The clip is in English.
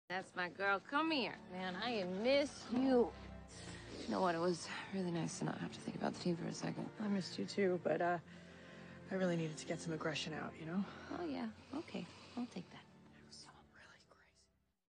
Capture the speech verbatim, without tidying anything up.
That's my girl. Come here. Man, I miss you. You know what? It was really nice to not have to think about the team for a second. I missed you too, but uh, I really needed to get some aggression out, you know? Oh, yeah. Okay. I'll take that.